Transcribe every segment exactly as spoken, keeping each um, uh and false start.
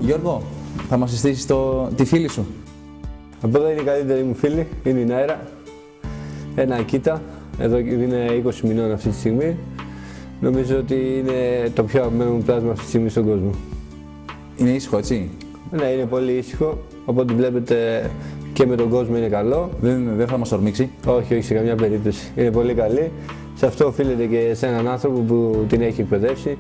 Γιώργο, θα μας συστήσεις το... τη φίλη σου. Από εδώ είναι η καλύτερη μου φίλη, είναι η Νάιρα. Ένα Ακίτα, εδώ είναι είκοσι μηνών αυτή τη στιγμή. Νομίζω ότι είναι το πιο αγαπημένο μου πλάσμα αυτή τη στιγμή στον κόσμο. Είναι ήσυχο, έτσι? Ναι, είναι πολύ ήσυχο. Οπότε βλέπετε και με τον κόσμο είναι καλό. Δεν, δεν θα μας ορμήξει? Όχι, όχι σε καμιά περίπτωση. Είναι πολύ καλή. Σε αυτό οφείλεται και σε έναν άνθρωπο που την έχει εκπαιδεύσει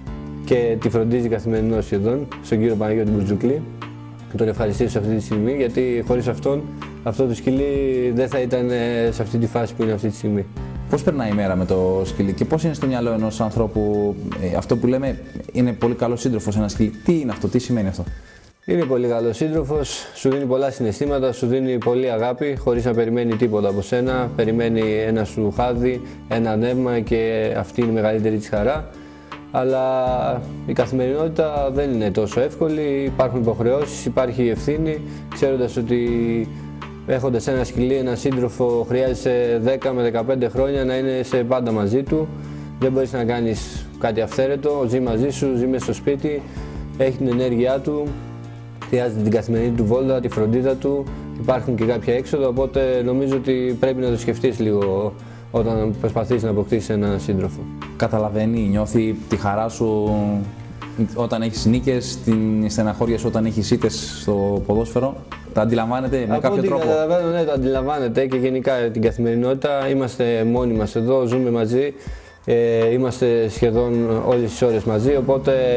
και τη φροντίζει καθημερινώς σχεδόν, στον κύριο Παναγιώτη Μπουρτζουκλή. Τον ευχαριστήσω σε αυτή τη στιγμή, γιατί χωρίς αυτόν, αυτό το σκυλί δεν θα ήταν σε αυτή τη φάση που είναι αυτή τη στιγμή. Πώς περνάει η μέρα με το σκυλί και πώς είναι στο μυαλό ενός ανθρώπου ε, αυτό που λέμε είναι πολύ καλός σύντροφος ένα σκυλί? Τι είναι αυτό, τι σημαίνει αυτό? Είναι πολύ καλός σύντροφος, σου δίνει πολλά συναισθήματα, σου δίνει πολύ αγάπη, χωρίς να περιμένει τίποτα από σένα. Περιμένει ένα σου χάδι, ένα νεύμα και αυτή είναι η μεγαλύτερη της χαρά. Αλλά η καθημερινότητα δεν είναι τόσο εύκολη, υπάρχουν υποχρεώσεις, υπάρχει ευθύνη, ξέροντας ότι έχοντας ένα σκυλί, ένα σύντροφο, χρειάζεσαι δέκα με δεκαπέντε χρόνια να είναι σε πάντα μαζί του. Δεν μπορείς να κάνεις κάτι αυθαίρετο, ζει μαζί σου, ζει μες στο σπίτι, έχει την ενέργειά του, χρειάζεται την καθημερινή του βόλτα, τη φροντίδα του, υπάρχουν και κάποια έξοδα, οπότε νομίζω ότι πρέπει να το σκεφτείς λίγο όταν προσπαθείς να αποκτήσεις έναν σύντροφο. Καταλαβαίνει, νιώθει τη χαρά σου όταν έχεις νίκες, την στεναχώρια σου όταν έχεις ήττες στο ποδόσφαιρο? Τα αντιλαμβάνεται με Από κάποιο ό,τι τρόπο? Καταλαβαίνω, ναι, τα αντιλαμβάνεται και γενικά την καθημερινότητα. Είμαστε μόνοι μας εδώ, ζούμε μαζί, ε, είμαστε σχεδόν όλες τις ώρες μαζί, οπότε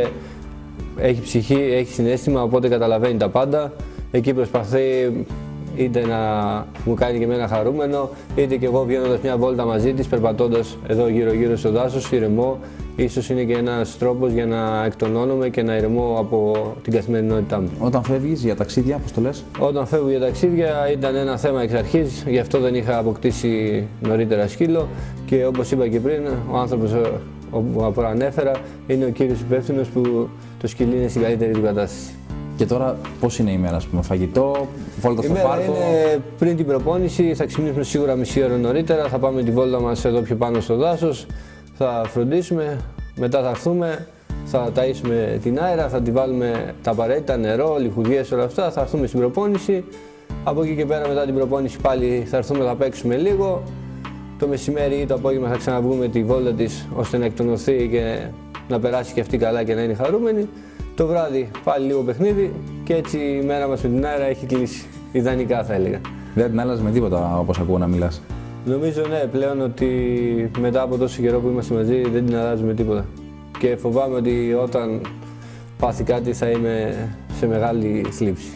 έχει ψυχή, έχει συναίσθημα, οπότε καταλαβαίνει τα πάντα. Εκεί προσπαθεί είτε να μου κάνει και εμένα χαρούμενο, είτε και εγώ βγαίνοντας μια βόλτα μαζί της, περπατώντας εδώ γύρω-γύρω στο δάσος, ηρεμώ. Ίσως είναι και ένας τρόπος για να εκτονώνομαι και να ηρεμώ από την καθημερινότητά μου. Όταν φεύγεις για ταξίδια, πώς το λες? Όταν φεύγω για ταξίδια ήταν ένα θέμα εξ αρχής, γι' αυτό δεν είχα αποκτήσει νωρίτερα σκύλο και όπως είπα και πριν, ο άνθρωπος που προανέφερα είναι ο κύριος υπεύθυνος που το σκυλί είναι στην καλύτερη του κατάσταση. Και τώρα πώς είναι η μέρα, ας πούμε, φαγητό, βόλτα στο πάρκο? Είναι πριν την προπόνηση, θα ξυπνήσουμε σίγουρα μισή ώρα νωρίτερα, θα πάμε τη βόλτα μας εδώ πιο πάνω στο δάσος, θα φροντίσουμε, μετά θα έρθουμε, θα ταΐσουμε την Άιρα, θα τη βάλουμε τα απαραίτητα, νερό, λιχουδιές, όλα αυτά, θα έρθουμε στην προπόνηση. Από εκεί και πέρα μετά την προπόνηση πάλι θα έρθουμε, θα παίξουμε λίγο. Το μεσημέρι ή το απόγευμα θα ξαναβγούμε τη βόλτα της ώστε να εκτονωθεί και να περάσει και αυτή καλά και να είναι χαρούμενη. Το βράδυ πάλι λίγο παιχνίδι και έτσι η μέρα μας με την Άιρα έχει κλείσει. Ιδανικά θα έλεγα. Δεν την άλλαζε με τίποτα όπως ακούω να μιλάς? Νομίζω ναι, πλέον ότι μετά από τόσο καιρό που είμαστε μαζί δεν την αλλάζουμε τίποτα. Και φοβάμαι ότι όταν πάθει κάτι θα είμαι σε μεγάλη θλίψη.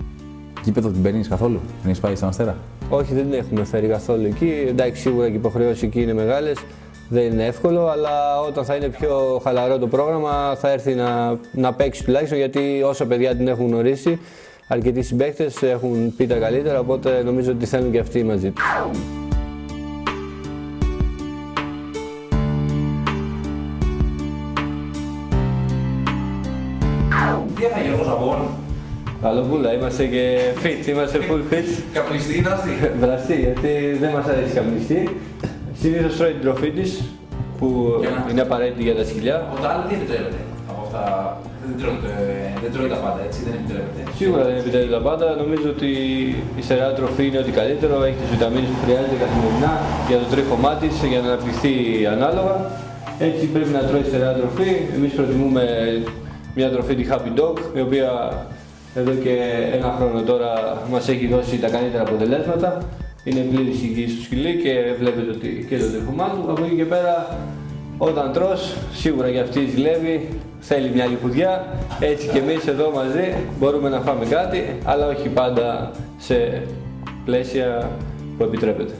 Γήπεδο την παίρνεις καθόλου? Δεν έχεις πάει στον Αστέρα? Όχι, δεν την έχουμε φέρει καθόλου εκεί. Εντάξει, σίγουρα και οι υποχρεώσεις εκεί είναι μεγάλες. Δεν είναι εύκολο, αλλά όταν θα είναι πιο χαλαρό το πρόγραμμα θα έρθει να, να παίξει τουλάχιστον, γιατί όσα παιδιά την έχουν γνωρίσει, αρκετοί συμπαίκτες έχουν πει τα καλύτερα, οπότε νομίζω ότι θέλουν και αυτοί μαζί τους. Τι έφαγε Γιώργος από μόνο? Καλοπούλα, είμαστε και fit, είμαστε full fit. Καπνιστή, βραστή? Βραστή, γιατί δεν μας αρέσει καπνιστή. Συνήθως τρώει την τροφή της, που είναι απαραίτητη για τα σκυλιά. Από τα άλλα τι επιτρέπεται? Από αυτά δεν τρώει, δεν τρώει τα πάντα, έτσι, δεν επιτρέπεται? Σίγουρα δεν επιτρέπεται τα πάντα. Νομίζω ότι η στερεά τροφή είναι ό,τι καλύτερο, έχει τις βιταμίνες που χρειάζεται καθημερινά για το τρίχωμά της, για να αναπτυχθεί ανάλογα. Έτσι πρέπει να τρώει στερεά τροφή. Εμείς προτιμούμε μια τροφή τη Happy Dog, η οποία εδώ και ένα χρόνο τώρα μας έχει δώσει τα καλύτερα αποτελέσματα. Είναι πλήρης υγιής στο σκυλί και βλέπετε ότι και το τρίχωμά του. Από εκεί και πέρα, όταν τρως, σίγουρα και αυτή ζηλεύει, θέλει μια λιχουδιά. Έτσι και εμείς εδώ μαζί μπορούμε να φάμε κάτι, αλλά όχι πάντα σε πλαίσια που επιτρέπεται.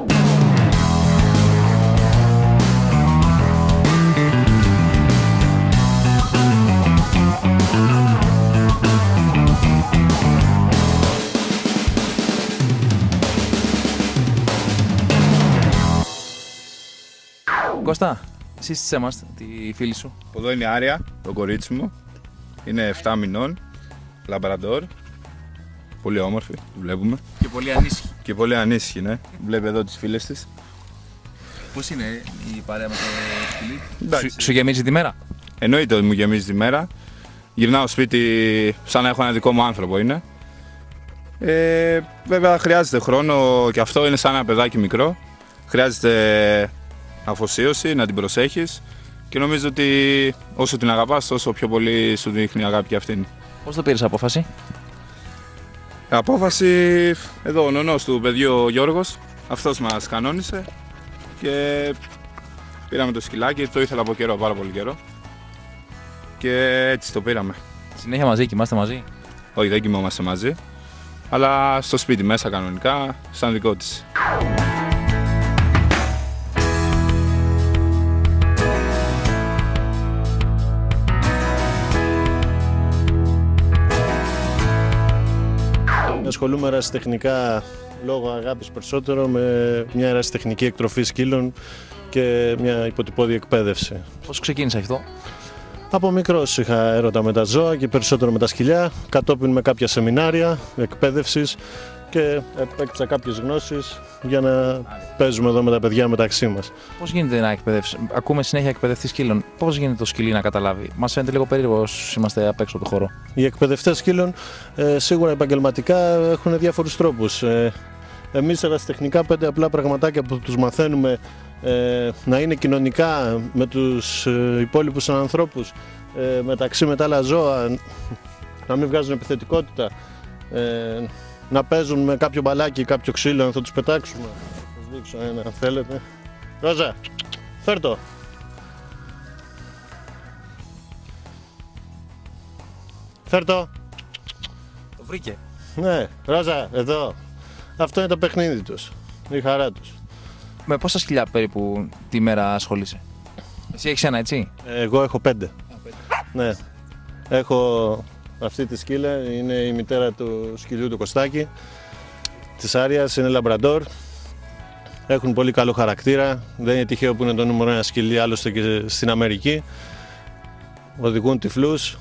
Κώστα, σύστησέ μας τη φίλη σου. Εδώ είναι η Άρια, το κορίτσι μου. Είναι επτά μηνών, λαμπραντόρ. Πολύ όμορφη, τη βλέπουμε. Και πολύ ανήσυχη. Και πολύ ανήσυχη, ναι. Βλέπει εδώ τις φίλες της. Πώς είναι η παρέα με το σκυλί? Σου, σου γεμίζει τη μέρα? Εννοείται ότι μου γεμίζει τη μέρα. γυρνάω σπίτι σαν να έχω ένα δικό μου άνθρωπο είναι. Ε, βέβαια χρειάζεται χρόνο και αυτό είναι σαν ένα παιδάκι μικρό. Χρειάζεται αφοσίωση, να την προσέχεις και νομίζω ότι όσο την αγαπάς τόσο πιο πολύ σου δείχνει αγάπη και αυτήν. Πώς το πήρες απόφαση? Η απόφαση, εδώ ο νονός του παιδιού ο Γιώργος, αυτός μας κανόνισε και πήραμε το σκυλάκι, το ήθελα από καιρό, πάρα πολύ καιρό και έτσι το πήραμε. Συνέχεια μαζί, κοιμάστε μαζί? Όχι, δεν κοιμόμαστε μαζί, αλλά στο σπίτι μέσα κανονικά, σαν δικό της. Ασχολούμαι ερασιτεχνικά λόγω αγάπης περισσότερο με μια ερασιτεχνική εκτροφή σκύλων και μια υποτυπώδη εκπαίδευση. Πώς ξεκίνησε αυτό? Από μικρός είχα έρωτα με τα ζώα και περισσότερο με τα σκυλιά, κατόπιν με κάποια σεμινάρια εκπαίδευσης και έπαιξα κάποιες γνώσεις για να παίζουμε εδώ με τα παιδιά μεταξύ μας. Πώς γίνεται να εκπαιδεύσει? Ακούμε συνέχεια εκπαιδευτή σκύλων. Πώς γίνεται το σκυλί να καταλάβει? Μας φαίνεται λίγο περίεργο όσοι είμαστε απ' έξω από το χώρο. Οι εκπαιδευτές σκύλων ε, σίγουρα επαγγελματικά έχουν διάφορους τρόπους. Ε, εμείς ερασιτεχνικά πέντε απλά πραγματάκια που τους μαθαίνουμε ε, να είναι κοινωνικά με τους ε, υπόλοιπους ανθρώπους, ε, μεταξύ με τα άλλα ζώα, να μην βγάζουν επιθετικότητα, ε, να παίζουν με κάποιο μπαλάκι ή κάποιο ξύλο, να θα τους πετάξουμε. Θα σας δείξω ένα αν θέλετε. Ρόζα, φέρ' το. Φέρ' το. Το βρήκε. Ναι, Ρόζα, εδώ. Αυτό είναι το παιχνίδι τους, η χαρά τους. Με πόσα σκυλιά περίπου τη μέρα ασχολείσαι? Εσύ έχεις ένα, έτσι? Εγώ έχω πέντε. Α, πέντε. Ναι. Έχω αυτή τη σκύλα, είναι η μητέρα του σκυλιού του Κωστάκη. Της Άριας, είναι λαμπραντόρ. Έχουν πολύ καλό χαρακτήρα. Δεν είναι τυχαίο που είναι το νούμερο ένα σκυλί, άλλωστε και στην Αμερική. Οδηγούν τυφλούς.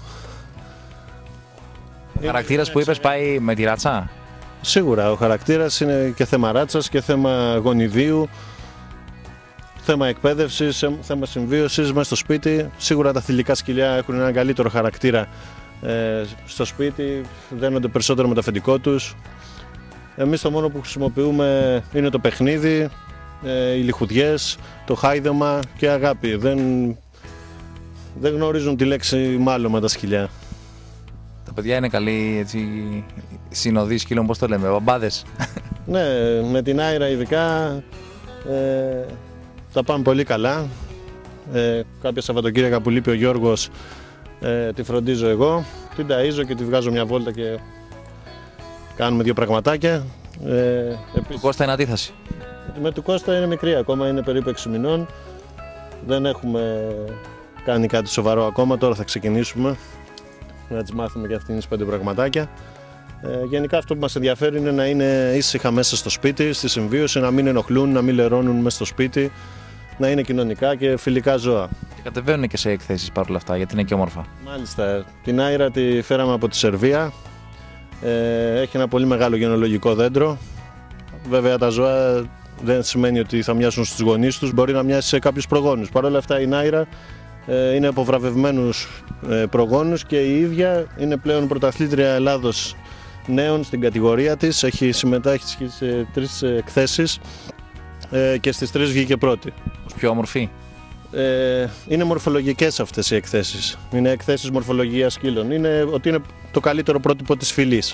Ο χαρακτήρας που είπες πάει με τη ράτσα? Σίγουρα, ο χαρακτήρας είναι και θέμα ράτσας και θέμα γονιδίου, θέμα εκπαίδευσης, θέμα συμβίωσης μέσα στο σπίτι. Σίγουρα τα θηλυκά σκυλιά έχουν έναν καλύτερο χαρακτήρα ε, στο σπίτι, δένονται περισσότερο με το αφεντικό τους. Εμείς το μόνο που χρησιμοποιούμε είναι το παιχνίδι, ε, οι λιχουδιές, το χάιδεμα και αγάπη. Δεν, δεν γνωρίζουν τη λέξη μάλλον με τα σκυλιά. Τα παιδιά είναι καλοί, έτσι, συνοδοί σκύλων, πώς το λέμε, μπαμπάδες. Ναι, με την Άιρα ειδικά ε, τα πάμε πολύ καλά. Ε, κάποια Σαββατοκύριακα που λείπει ο Γιώργος ε, τη φροντίζω εγώ, την ταΐζω και τη βγάζω μια βόλτα και κάνουμε δύο πραγματάκια. Ε, επίσης, του Κώστα είναι αντίθεση? Με του Κώστα είναι μικρή ακόμα, είναι περίπου έξι μηνών. Δεν έχουμε κάνει κάτι σοβαρό ακόμα, τώρα θα ξεκινήσουμε να τις μάθουμε και αυτήν τις πέντε πραγματάκια. Ε, γενικά αυτό που μας ενδιαφέρει είναι να είναι ήσυχα μέσα στο σπίτι, στη συμβίωση, να μην ενοχλούν, να μην λερώνουν μέσα στο σπίτι, να είναι κοινωνικά και φιλικά ζώα. Και κατεβαίνουν και σε εκθέσεις παρόλα αυτά, γιατί είναι και όμορφα. Μάλιστα, την Άιρα τη φέραμε από τη Σερβία, ε, έχει ένα πολύ μεγάλο γενεολογικό δέντρο. Βέβαια τα ζώα δεν σημαίνει ότι θα μοιάσουν στους γονείς τους, μπορεί να μοιάσει σε κάποιους προγόνους. Παρ' όλα αυτά η Άιρα ε, είναι από βραβευμένους ε, προγόνους και η ίδια είναι πλέον πρωταθλήτρια Ελλάδος νέων στην κατηγορία της, έχει συμμετάσχει σε τρεις εκθέσεις ε, και στις τρεις βγήκε πρώτη. Ως πιο όμορφη. Ε, είναι μορφολογικές αυτές οι εκθέσεις, είναι εκθέσεις μορφολογίας σκύλων, είναι ότι είναι το καλύτερο πρότυπο της φυλής.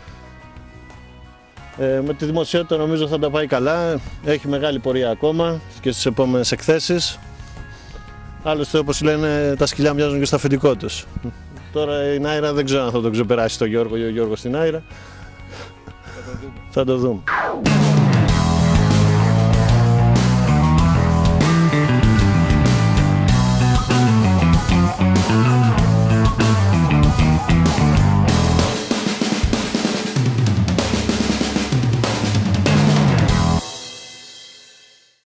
Ε, με τη δημοσιότητα νομίζω θα τα πάει καλά, έχει μεγάλη πορεία ακόμα και στις επόμενες εκθέσεις. Άλλωστε όπως λένε τα σκυλιά μοιάζουν και στο αφεντικό τους. Τώρα η Άιρα δεν ξέρω αν θα τον ξεπεράσει το Γιώργο ή ο Γιώργος στην Άιρα. Θα το δούμε. Θα το δούμε.